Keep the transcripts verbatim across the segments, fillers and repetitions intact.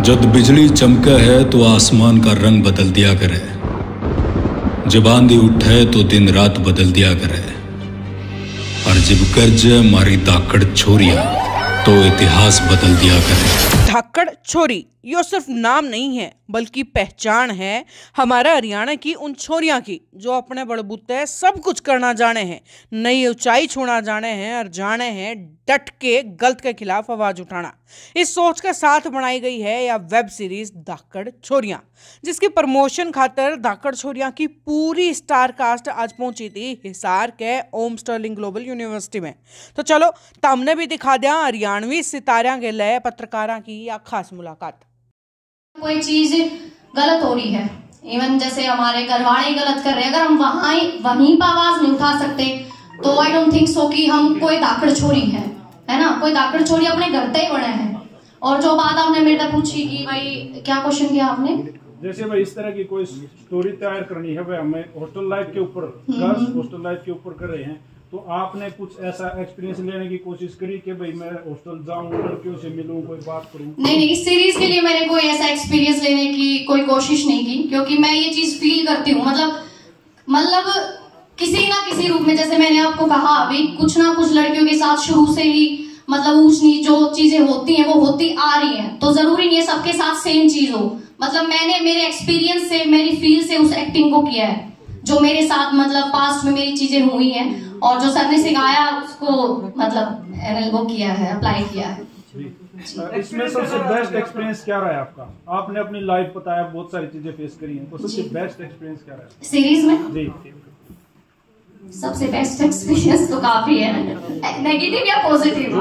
जब बिजली चमका है तो आसमान का रंग बदल दिया करे, जब आंधी उठे तो दिन रात बदल दिया करे, और जब गरजे मारी धाकड़ छोरियां तो इतिहास बदल दिया करे। धाकड़ छोरी यो सिर्फ नाम नहीं है बल्कि पहचान है हमारा हरियाणा की उन छोरियां की जो अपने बड़बूते सब कुछ करना जाने हैं, नई ऊंचाई छूना जाने हैं और जाने हैं डट के गलत के खिलाफ आवाज उठाना। इस सोच के साथ बनाई गई है यह वेब सीरीज धाकड़ छोरियां, जिसकी प्रमोशन खातर धाकड़ छोरियां की पूरी स्टार कास्ट आज पहुंची थी हिसार के ओम स्टर्लिंग ग्लोबल यूनिवर्सिटी में। तो चलो तमने भी दिखा दिया हरियाणवी सितारियां के लिए पत्रकारा की या खास मुलाकात। कोई चीज गलत हो रही है, इवन जैसे हमारे घर वाले गलत कर रहे हैं, अगर हम वहां वहीं पर आवाज नहीं उठा सकते तो आई डोंट थिंक सो कि हम कोई धाकड़ छोरी है, है ना। कोई धाकड़ छोरी अपने घर पे ही बने हैं। और जो बात आपने मेरे से पूछी कि भाई क्या क्वेश्चन किया आपने, जैसे भाई इस तरह की कोई स्टोरी तैयार करनी है, भाई हमें हॉस्टल लाइफ के ऊपर गर्ल्स हॉस्टल लाइफ के ऊपर कर रहे हैं, तो आपने कुछ ऐसा एक्सपीरियंस लेने की कोशिश करी कि भाई मैं हॉस्टल जाऊं, लड़कियों से मिलूं, कोई बात करूं? नहीं नहीं, इस सीरीज के लिए मैंने कोई ऐसा एक्सपीरियंस लेने की कोई कोशिश नहीं की, क्योंकि मैं ये चीज फील करती हूँ। मतलब मतलब किसी ना किसी रूप में, जैसे मैंने आपको कहा अभी, कुछ ना कुछ लड़कियों के साथ शुरू से ही मतलब ऊंच नीच जो चीजें होती हैं वो होती आ रही हैं, तो जरूरी नहीं है सबके साथ सेम चीज हो। मतलब मैंने मेरे एक्सपीरियंस से, मेरी फील से उस एक्टिंग को किया है जो मेरे साथ मतलब पास्ट में मेरी चीजें हुई हैं, और जो सर ने सिखाया उसको मतलब वो किया है, अप्लाई किया है। इसमें सबसे बेस्ट एक्सपीरियंस क्या रहा है आपका? आपने अपनी लाइफ बताया, बहुत सारी चीजें फेस करी हैं, तो सबसे बेस्ट एक्सपीरियंस क्या रहा है सीरीज में? जी सबसे बेस्ट एक्सपीरियंस तो काफी है, नेगेटिव या पॉजिटिव।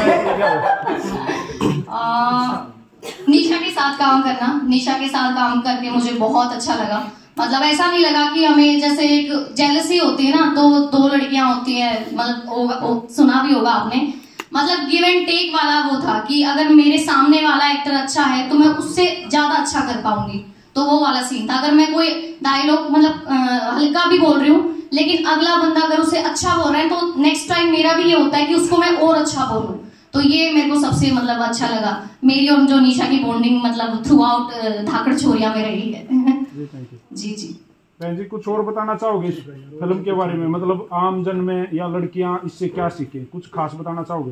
निशा के साथ काम करना, निशा के साथ काम करके मुझे बहुत अच्छा लगा। मतलब ऐसा नहीं लगा कि हमें जैसे एक जेलसी होती है ना, तो दो लड़कियां होती है, मतलब सुना भी होगा आपने, मतलब गिव एंड टेक वाला वो था कि अगर मेरे सामने वाला एक्टर अच्छा है तो मैं उससे ज्यादा अच्छा कर पाऊंगी, तो वो वाला सीन था। अगर मैं कोई डायलॉग मतलब हल्का भी बोल रही हूँ लेकिन अगला बंदा अगर उसे अच्छा बोल रहा है तो नेक्स्ट टाइम मेरा भी ये होता है कि उसको मैं और अच्छा बोलूं, तो ये मेरे को सबसे मतलब अच्छा लगा। मेरी और जो निशा की बॉन्डिंग मतलब थ्रू आउट धाकड़ छोरियां में रही है। जी जी बहन जी, कुछ और बताना चाहोगे इस फिल्म के बारे में? मतलब आम जन में या लड़कियां इससे क्या सीखे, कुछ खास बताना चाहोगे?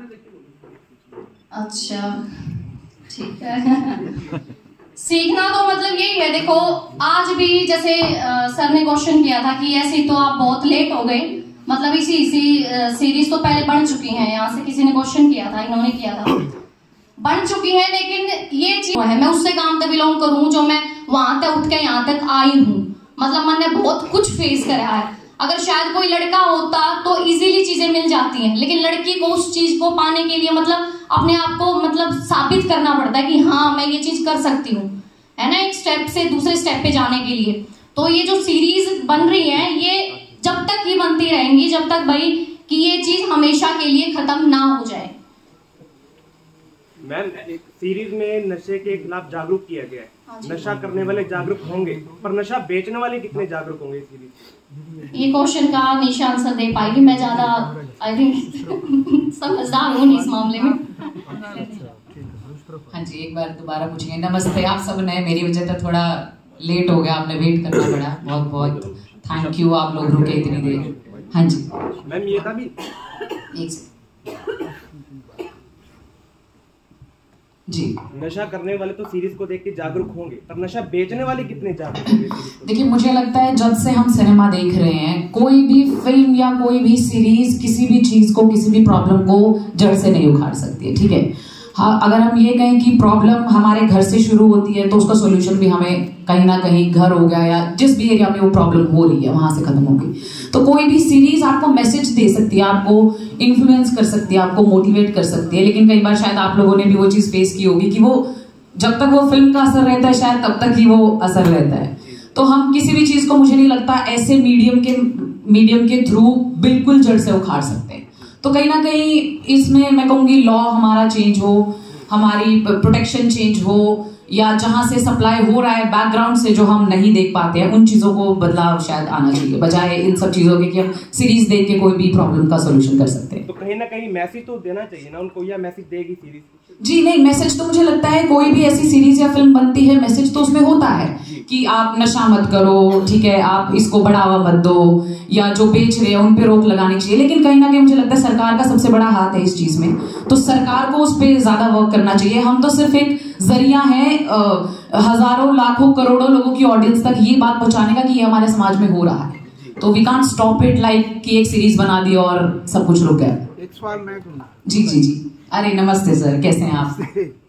अच्छा ठीक है। सीखना तो मतलब यही है, देखो आज भी जैसे आ, सर ने क्वेश्चन किया था कि ऐसे तो आप बहुत लेट हो गए, मतलब इसी इसी सीरीज तो पहले बन चुकी है, यहाँ से किसी ने क्वेश्चन किया था, इन्होंने किया था, बन चुकी है, लेकिन ये चीज है मैं उससे काम तक बिलोंग करूं जो मैं वहां तक उठ के यहाँ तक आई हूँ। मतलब मैंने बहुत कुछ फेस करा है। अगर शायद कोई लड़का होता तो इजीली चीजें मिल जाती हैं, लेकिन लड़की को उस चीज को पाने के लिए मतलब अपने आप को मतलब साबित करना पड़ता है कि हाँ मैं ये चीज कर सकती हूँ, है ना, एक स्टेप से दूसरे स्टेप पे जाने के लिए। तो ये जो सीरीज बन रही है ये जब तक ही बनती रहेंगी, जब तक भाई कि ये चीज हमेशा के लिए खत्म ना हो जाए। मैम, एक सीरीज में नशे के खिलाफ जागरूक किया गया है। हाँ, नशा करने वाले जागरूक होंगे, पर नशा बेचने वाले कितने जागरूक होंगे सीरीज? ये क्वेश्चन का निशा आंसर दे पाएगी, मैं ज्यादा आई थिंक समझदार हूँ इस मामले में। हाँ जी, एक बार दोबारा पूछेंगे। नमस्ते आप सब ने, मेरी वजह से थोड़ा लेट हो गया, आपने वेट करना पड़ा, बहुत बहुत थैंक यू, आप लोग रुके इतनी देर। हाँ जी मैम, ये था भी एक जी, नशा करने वाले तो सीरीज को देख के जागरूक होंगे, पर नशा बेचने वाले कितने जागरूक होंगे? देखिए मुझे लगता है जब से हम सिनेमा देख रहे हैं, कोई भी फिल्म या कोई भी सीरीज किसी भी चीज को, किसी भी प्रॉब्लम को जड़ से नहीं उखाड़ सकती है, ठीक है। हाँ, अगर हम ये कहें कि प्रॉब्लम हमारे घर से शुरू होती है तो उसका सोल्यूशन भी हमें कहीं ना कहीं घर हो गया या जिस भी एरिया में वो प्रॉब्लम हो रही है वहां से खत्म हो गई। तो कोई भी सीरीज आपको मैसेज दे सकती है, आपको इन्फ्लुएंस कर सकती है, आपको मोटिवेट कर सकती है, लेकिन कई बार शायद आप लोगों ने भी वो चीज फेस की होगी कि वो जब तक वो फिल्म का असर रहता है शायद तब तक ही वो असर रहता है। तो हम किसी भी चीज को, मुझे नहीं लगता ऐसे मीडियम के मीडियम के थ्रू बिल्कुल जड़ से उखाड़ सकते हैं। तो कहीं ना कहीं इसमें मैं कहूंगी लॉ हमारा चेंज हो, हमारी प्रोटेक्शन चेंज हो, या जहां से सप्लाई हो रहा है बैकग्राउंड से जो हम नहीं देख पाते हैं, उन चीजों को बदलाव शायद आना चाहिए, बजाय इन सब चीजों के कि हम सीरीज देख के कोई भी प्रॉब्लम का सोल्यूशन कर सकते हैं। तो कहीं ना कहीं मैसेज तो देना चाहिए ना उनको, या मैसेज देगी सीरीज? जी नहीं, मैसेज तो मुझे लगता है कोई भी ऐसी सीरीज या फिल्म बनती है, मैसेज तो उसमें होता है कि आप नशा मत करो, ठीक है, आप इसको बढ़ावा मत दो, या जो बेच रहे हैं उन पे रोक लगानी चाहिए। लेकिन कहीं ना कहीं मुझे लगता है सरकार का सबसे बड़ा हाथ है इस चीज में, तो सरकार को उस पर ज्यादा वर्क करना चाहिए। हम तो सिर्फ एक जरिया है हजारों लाखों करोड़ों लोगों की ऑडियंस तक ये बात पहुंचाने का कि ये हमारे समाज में हो रहा है, तो we can't stop it like कि एक सीरीज बना दी और सब कुछ रुक गया। एक सवाल मैं जी जी जी। अरे नमस्ते सर, कैसे हैं आप?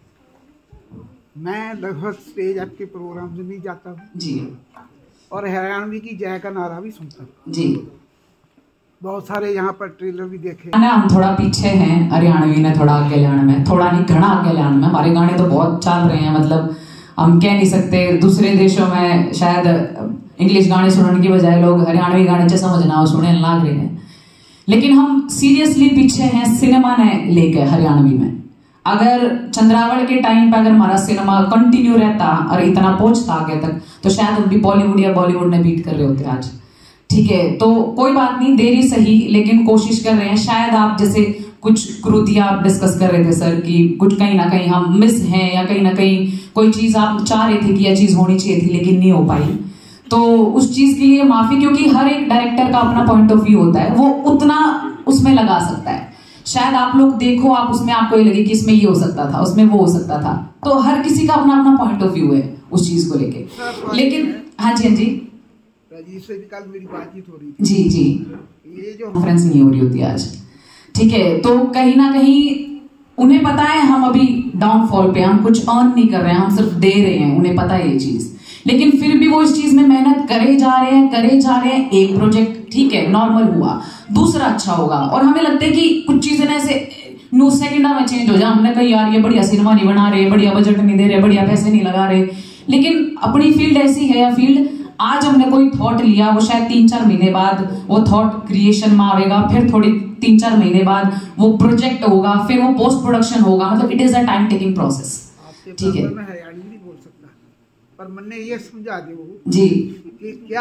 मैं लगभग स्टेज आपके प्रोग्राम में भी जाता हूँ जी, और हरियाणवी की जय का नारा भी सुनता हूँ जी। बहुत सारे यहाँ पर ट्रेलर भी देखे। ना हम थोड़ा पीछे हैं, हरियाणवी ने थोड़ा आगे लाने में, थोड़ा नहीं घना आगे लाने में। हमारे गाने तो बहुत चल रहे हैं, मतलब हम कह नहीं सकते। दूसरे देशों में शायद इंग्लिश गाने सुनने की बजाय लोग हरियाणवी गाने से समझना सुनने लग रहे हैं, लेकिन हम सीरियसली पीछे हैं सिनेमा ने लेकर हरियाणवी में। अगर चंद्रावल के टाइम पे अगर हमारा सिनेमा कंटिन्यू रहता और इतना पहुंचता आगे तक, तो शायद हम भी बॉलीवुड या बॉलीवुड ने बीट कर रहे होते आज, ठीक है। तो कोई बात नहीं, देरी सही, लेकिन कोशिश कर रहे हैं। शायद आप जैसे कुछ कृतियां आप डिस्कस कर रहे थे सर कि कुछ कहीं ना कहीं हम मिस हैं, या कहीं ना कहीं कोई चीज आप चाह रहे थे कि यह चीज होनी चाहिए थी लेकिन नहीं हो पाई, तो उस चीज के लिए माफी, क्योंकि हर एक डायरेक्टर का अपना पॉइंट ऑफ व्यू होता है, वो उतना उसमें लगा सकता है। शायद आप लोग देखो, आप उसमें आपको ये लगे कि इसमें ये हो सकता था, उसमें वो हो सकता था, तो हर किसी का अपना अपना पॉइंट ऑफ व्यू है उस चीज को लेके। लेकिन हाँ जी हाँ जी राजीव से भी कल मेरी बातचीत हो रही थी। जी जी, ये जो कॉन्फ्रेंस नहीं हो रही होती आज, ठीक है। तो कहीं ना कहीं उन्हें पता है हम अभी डाउनफॉल पे, हम कुछ अर्न नहीं कर रहे हैं, हम सिर्फ दे रहे हैं, उन्हें पता है ये चीज, लेकिन फिर भी वो इस चीज में मेहनत करे जा रहे हैं करे जा रहे हैं। एक प्रोजेक्ट ठीक है नॉर्मल हुआ, दूसरा अच्छा होगा, और हमें लगता है कि कुछ चीजें ऐसे न्यूज सेकंडा में चेंज हो जाए। हमने कहा यार ये बढ़िया सिनेमा नहीं बना रहे, बढ़िया बजट नहीं दे रहे, बढ़िया पैसे नहीं लगा रहे, लेकिन अपनी फील्ड ऐसी है, या फील्ड आज हमने कोई थॉट लिया, वो शायद तीन चार महीने बाद वो थॉट क्रिएशन में आएगा, फिर थोड़ी तीन चार महीने बाद वो प्रोजेक्ट होगा, फिर वो पोस्ट प्रोडक्शन होगा, मतलब it is a time taking process, ठीक है। मैं हरियाणवी नहीं बोल सकता, पर मैंने ये समझा दो जी कि क्या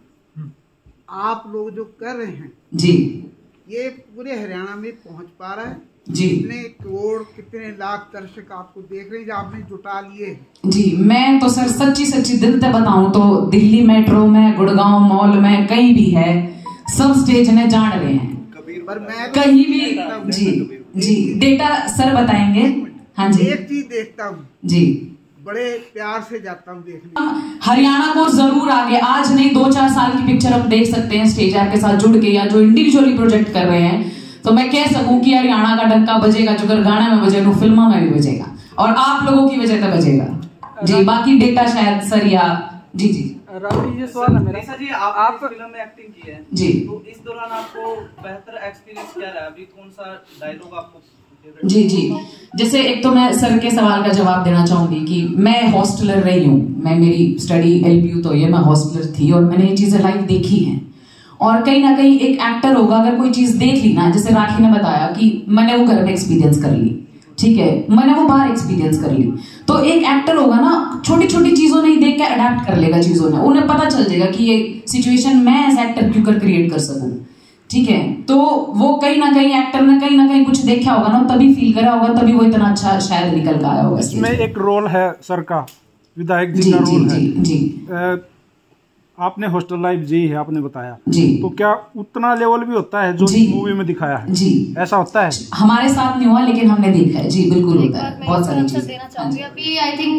आप लोग जो कर रहे हैं जी, ये पूरे हरियाणा में पहुंच पा रहा है? जी कितने करोड़ कितने लाख दर्शक आपको देख रहे हैं, जो आपने जुटा लिए? जी मैं तो सर सच्ची सच्ची दिल से बताऊं तो दिल्ली मेट्रो में, गुड़गांव मॉल में, कहीं भी है, सब स्टेज ने जान रहे हैं, पर मैं कहीं भी। जी जी, डेटा सर बताएंगे। हाँ जी, एक चीज देखता हूँ जी, बड़े प्यार से जाता हूँ देखने। हरियाणा को जरूर आगे, आज नहीं दो चार साल की पिक्चर हम देख सकते हैं स्टेज ऐप के साथ जुड़ के, या जो इंडिविजुअली प्रोजेक्ट कर रहे हैं, तो मैं कह सकूं कि हरियाणा का डंका बजेगा, जो अगर गाने में बजे, फिल्मों में भी बजेगा, और आप लोगों की वजह से बजेगा। जी बाकी डेटा शायद सर या जी जी राहुल, ये सवाल है मेरा। जी आप, आप फिल्म में एक्टिंग की है जी, तो इस दौरान आपको बेहतर एक्सपीरियंस क्या रहा? अभी कौन सा डायलॉग आपको? जी जी, जैसे एक तो मैं सर के सवाल का जवाब देना चाहूंगी कि मैं हॉस्टलर रही हूँ, मैं मेरी स्टडी एलपीयू तो ये मैं हॉस्टलर थी, और मैंने ये चीजें लाइव देखी हैं। और कहीं ना कहीं एक एक्टर होगा, अगर कोई चीज देख ली ना, जैसे राखी ने बताया कि मैंने वो घर में एक्सपीरियंस कर ली, ठीक है, मैंने वो बाहर एक्सपीरियंस कर ली, तो एक एक्टर होगा ना, छोटी छोटी चीजों नहीं देख के अडेप्ट कर लेगा चीजों ने, उन्हें पता चल जाएगा कि ये सिचुएशन मैं एज एक्टर क्यों कर क्रिएट कर सकूं, ठीक है। तो वो कहीं ना कहीं एक्टर ने कहीं ना कहीं कुछ देखा होगा ना, तभी फील करा होगा, तभी वो इतना अच्छा शायद निकल कर आया होगा। इसमें एक रोल है सर का, विधायक जी, जी का रोल जी, है जी जी, आ, आपने हॉस्टल लाइफ जी है आपने बताया जी, तो क्या उतना लेवल भी होता है जो मूवी में दिखाया है? जी ऐसा होता है? हमारे साथ नहीं हुआ लेकिन हमने देखा है, जी बिल्कुल होता है, बहुत सारी चीजें देना चाहूंगी। अभी आई थिंक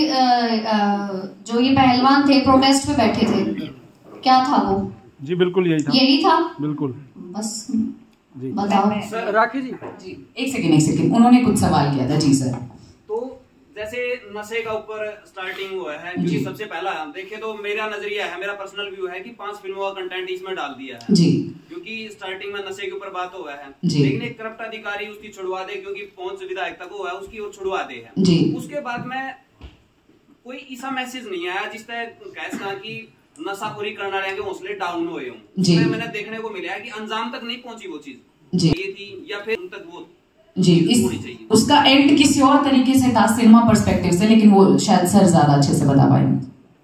जो ये पहलवान थे प्रोटेस्ट पे बैठे थे, क्या था वो? जी बिल्कुल यही था, यही था बिल्कुल, बस जी बताओ सर। राखी जी जी एक सेकंड एक सेकंड, उन्होंने कुछ सवाल किया था। जी सर, तो जैसे नशे का ऊपर स्टार्टिंग हुआ है, क्योंकि सबसे पहला हम देखे तो मेरा नजरिया है, मेरा पर्सनल व्यू है कि पांच फिल्मों का कंटेंट इसमें डाल दिया है जी, क्योंकि स्टार्टिंग में नशे के ऊपर बात हुआ है, जी, लेकिन एक करप्ट अधिकारी उसकी छुड़वा दे, क्योंकि पहुंच विधायक तक हुआ है उसकी वो छुड़वा दे है जी। उसके बाद में कोई ऐसा मैसेज नहीं आया जिस तरह कैस कहा कि नशाखोरी करने वाले के हौसले डाउन हुए हों। मैंने देखने को मिला है कि अंजाम तक नहीं पहुंची वो चीज, ये थी, या फिर उन तक वो जी, इस उसका एंड किसी और तरीके से था सिनेमा पर्सपेक्टिव से, लेकिन वो शायद सर ज्यादा अच्छे से बता पाएंगे।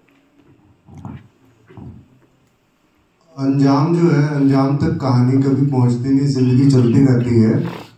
अंजाम जो है, अंजाम तक कहानी कभी पहुंचती नहीं, जिंदगी चलती रहती है।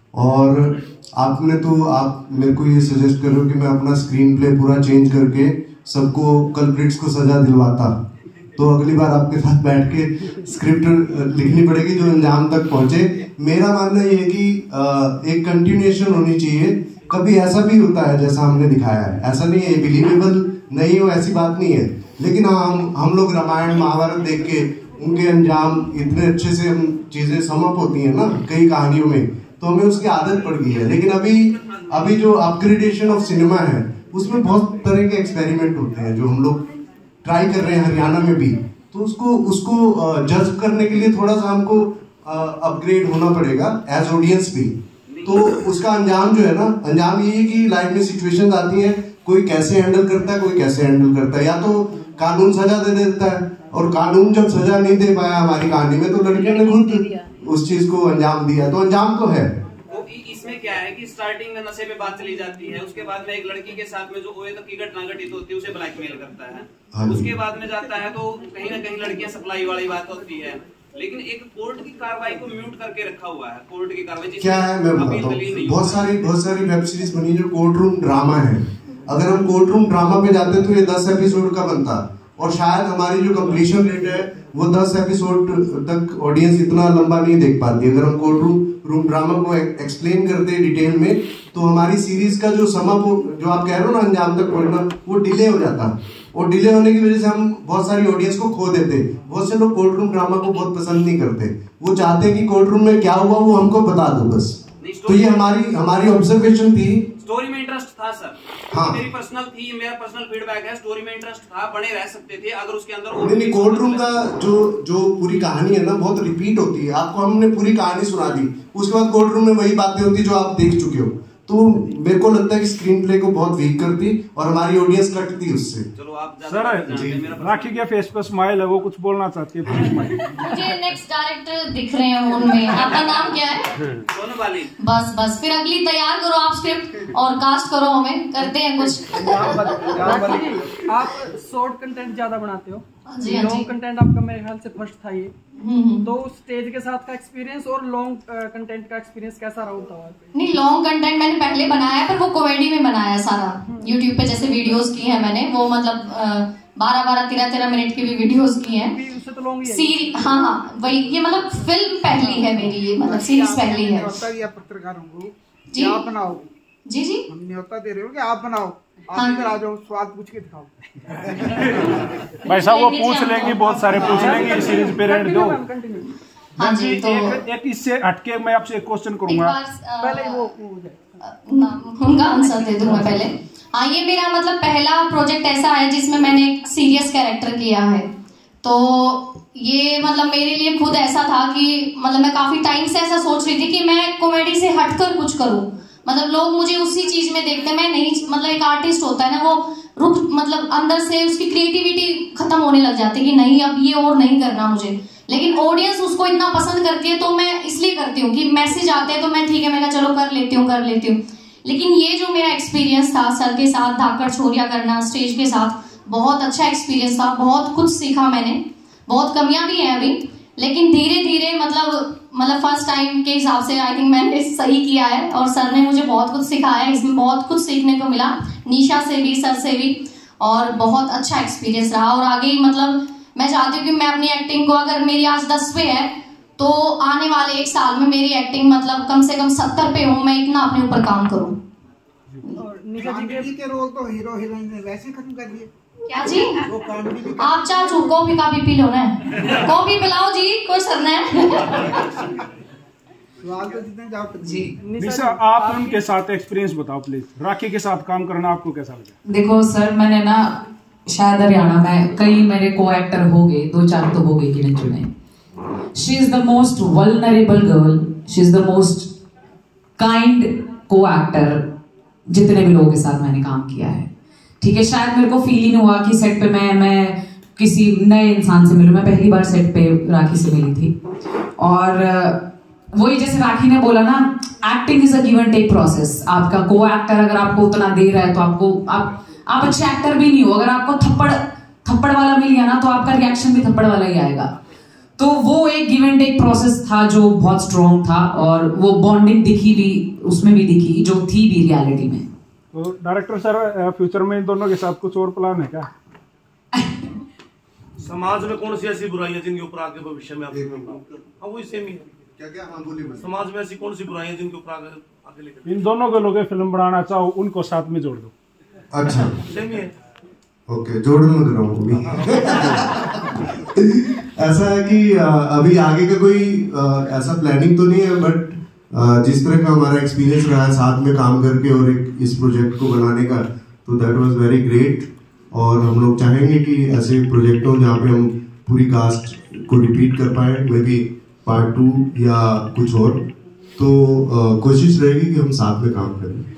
और आपने तो आप मेरे को ये सजेस्ट कर रहे हो कि मैं अपना स्क्रीन प्ले पूरा चेंज करके सबको कल्प्रिट्स को सजा दिलवाता, तो अगली बार आपके साथ बैठ के स्क्रिप्ट लिखनी पड़ेगी जो अंजाम तक पहुंचे। मेरा मानना ये है कि एक कंटिन्यूएशन होनी चाहिए। कभी ऐसा भी होता है जैसा हमने दिखाया है, ऐसा नहीं है बिलीवेबल नहीं हो, ऐसी बात नहीं है, लेकिन हम हम लोग रामायण महाभारत देख के उनके अंजाम इतने अच्छे से हम चीजें समअप होती है ना कई कहानियों में, तो हमें उसकी आदत पड़ गई है। लेकिन अभी अभी जो अपग्रेडेशन ऑफ सिनेमा है उसमें बहुत तरह के एक्सपेरिमेंट होते हैं जो हम लोग ट्राई कर रहे हैं हरियाणा में भी, तो उसको उसको जज करने के लिए थोड़ा सा हमको अपग्रेड होना पड़ेगा एज ऑडियंस भी। तो उसका अंजाम जो है ना, अंजाम ये है कि लाइफ में सिचुएशंस आती हैं, कोई कैसे हैंडल करता है, कोई कैसे हैंडल करता है। या तो कानून सजा दे देता है, और कानून जब सजा नहीं दे पाया हमारी कहानी में, तो लड़कियों ने खुद उस चीज को अंजाम दिया, तो अंजाम तो है। इसमें क्या है कि स्टार्टिंग में नशे पे बात चली जाती है, उसके बाद में एक लड़की के साथ में जो ओए तक की घटना घटित होती है उसे ब्लैकमेल करता है, उसके बाद में जाता है तो कहीं ना कहीं लड़कियां सप्लाई वाली बात होती है, लेकिन एक कोर्ट की कार्रवाई को म्यूट करके रखा हुआ है। कोर्ट की कार्रवाई क्या है मैं बताता हूँ, बहुत सारी बहुत सारी वेब सीरीज बनी जो कोर्ट रूम ड्रामा है। अगर हम कोर्ट रूम ड्रामा पे जाते तो ये दस एपिसोड का बनता, और शायद हमारी जो कंप्लीशन रेट है वो दस एपिसोड तक ऑडियंस इतना लंबा नहीं देख पाती। अगर हम कोर्ट रूम रूम ड्रामा को एक्सप्लेन करते डिटेल में, तो हमारी सीरीज का जो समअप जो आप कह रहे हो ना अंजाम तक पहुंचना, वो डिले हो जाता, और डिले होने की वजह से हम बहुत सारी ऑडियंस को खो देते। बहुत से लोग कोर्ट रूम ड्रामा को बहुत पसंद नहीं करते, वो चाहते हैं कि कोर्ट रूम में क्या हुआ वो हमको बता दो बस। तो ये हमारी हमारी ऑब्जर्वेशन थी। स्टोरी में इंटरेस्ट था सर, हाँ। मेरी पर्सनल थी, मेरा पर्सनल फीडबैक है, स्टोरी में इंटरेस्ट था, बने रह सकते थे अगर उसके अंदर नहीं नहीं कोर्ट रूम का जो जो पूरी कहानी है ना बहुत रिपीट होती है। आपको हमने पूरी कहानी सुना दी, उसके बाद कोर्ट रूम में वही बातें होती जो आप देख चुके हो, तो मेरे को लगता है कि स्क्रीन प्ले को बहुत वीक करती और हमारी ऑडियंस कटती उससे। चलो आप सर राखी के फेस पर स्माइल है, वो कुछ बोलना चाहती है। मुझे नेक्स्ट डायरेक्टर दिख रहे हैं उनमें, आपका नाम क्या है? सोनू। बस बस फिर अगली तैयार करो आप स्क्रिप्ट और कास्ट करो, हमें करते हैं कुछ। आप शॉर्ट कंटेंट ज्यादा बनाते हो, लॉन्ग कंटेंट आपका मेरे ख्याल से फर्स्ट था ये, तो स्टेज के साथ का एक्सपीरियंस और लॉन्ग कंटेंट का एक्सपीरियंस कैसा रहा होता है? नहीं लॉन्ग कंटेंट मैंने पहले बनाया है, पर वो कॉमेडी में बनाया सारा, यूट्यूब पे जैसे वीडियोस की है मैंने, वो मतलब बारह बारह तेरह तेरह मिनट की भी वीडियोस की हैं। उससे तो लॉन्ग ही है। सीरी हाँ हाँ वही, ये मतलब फिल्म पहली है मेरी, ये मतलब सीरीज पहली है। पत्रकारों को जी आप बनाओ, जी जी हम न्योता दे रहे हो कि आप बनाओ, आप हाँ। इधर आ जाओ, सवाल पूछ के दिखाओ। भाई साहब वो पूछ लेंगे, बहुत सारे पूछ लेंगे, सीरीज पे रहने दो। हाँ जी, तो एक, एक इससे हटके मैं आपसे एक क्वेश्चन करूंगा, पहले वो उनका आंसर दे दूं मैं पहले। हाँ ये मेरा मतलब पहला प्रोजेक्ट ऐसा है जिसमें मैंने एक सीरियस कैरेक्टर किया है, तो ये मतलब मेरे लिए खुद ऐसा था कि मतलब मैं काफी टाइम से ऐसा सोच रही थी कि मैं कॉमेडी से हटकर कुछ करूं, मतलब लोग मुझे उसी चीज में देखते हैं, मैं नहीं, मतलब एक आर्टिस्ट होता है ना, वो रुक मतलब अंदर से उसकी क्रिएटिविटी खत्म होने लग जाती है कि नहीं अब ये और नहीं करना मुझे, लेकिन ऑडियंस उसको इतना पसंद करती है, तो मैं इसलिए करती हूँ कि मैसेज आते हैं तो मैं ठीक है मैं चलो कर लेती हूँ कर लेती हूँ। लेकिन ये जो मेरा एक्सपीरियंस था सर के साथ धाकड़ छोरिया करना स्टेज के साथ, बहुत अच्छा एक्सपीरियंस था, बहुत कुछ सीखा मैंने, बहुत कमियां भी हैं अभी, लेकिन धीरे धीरे मतलब मतलब फर्स्ट टाइम के हिसाब से आई थिंक मैंने सही किया है, और सर ने मुझे बहुत कुछ सिखाया है, इसमें बहुत कुछ सीखने को मिला, निशा से भी सर से भी, और बहुत अच्छा एक्सपीरियंस रहा। और आगे मतलब मैं चाहती हूँ कि मैं अपनी एक्टिंग को, अगर मेरी आज दस पे है तो आने वाले एक साल में मेरी एक्टिंग मतलब कम से कम सत्तर पे हो, मैं इतना अपने ऊपर काम करूँ। के रोल तो हीरो हीरोइन ने वैसे खत्म कर दिए। क्या जी? आप चाचू कॉफी का भी पी लो ना, कॉफी पिलाओ जी, कुछ करना है। सवाल तो जितने जाओ जी। निशा आप उनके साथ एक्सपीरियंस बताओ प्लीज, राखी के साथ काम करना आपको कैसा लगा? देखो सर मैंने ना शायद हरियाणा में कई मेरे को एक्टर हो गए, दो चार तो हो गए गिने चुने। She is the most vulnerable girl, she is the most kind को एक्टर जितने भी लोगों के साथ मैंने काम किया है, ठीक है। शायद मेरे को फील ही नहीं हुआ कि सेट पे मैं मैं किसी नए इंसान से मिलूं, मैं पहली बार सेट पे राखी से मिली थी, और वही जैसे राखी ने बोला ना, acting is a give and take process. आपका को एक्टर अगर आपको उतना दे रहा है तो आपको आप आप अच्छे एक्टर भी नहीं हो, अगर आपको थप्पड़ थप्पड़ वाला मिल गया ना तो आपका रिएक्शन भी थप्पड़ वाला ही आएगा। तो वो एक गिव एंड टेक प्रोसेस था जो बहुत स्ट्रॉन्ग था, और वो बॉन्डिंग दिखी भी उसमें भी दिखी जो थी भी रियलिटी में। तो डायरेक्टर सर, फ्यूचर में इन दोनों के साथ कुछ और प्लान है क्या? समाज में कौन सी ऐसी बुराई है जिनके ऊपर आगे भविष्य में आप हाँ वही सेम ही है क्या क्या हाँ बोलिए। समाज में ऐसी कौन सी बुराई है जिनके ऊपर आगे आगे लेकर इन दोनों को लोग फिल्म बनाना चाहो उनको साथ में जोड़ दो। अच्छा सेम ही है। ओके, जोड़ने दे रहा हूँ। ऐसा है कि अभी आगे का कोई ऐसा प्लानिंग तो नहीं है, बट जिस तरह का हमारा एक्सपीरियंस रहा है साथ में काम करके और एक इस प्रोजेक्ट को बनाने का, तो दैट वाज वेरी ग्रेट। और हम लोग चाहेंगे कि ऐसे प्रोजेक्ट हो जहाँ पे हम पूरी कास्ट को रिपीट कर पाए, मे बी पार्ट टू या कुछ और। तो कोशिश रहेगी कि हम साथ में काम करें।